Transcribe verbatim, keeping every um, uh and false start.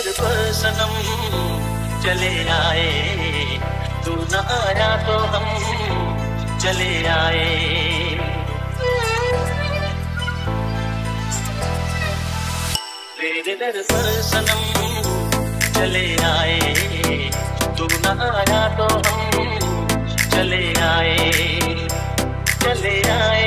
दर पर सनम चले आए, तू न आया तो हम चले आए। तेरे दर पर सनम चले आए, तू न आया तो हम चले आए, चले आए।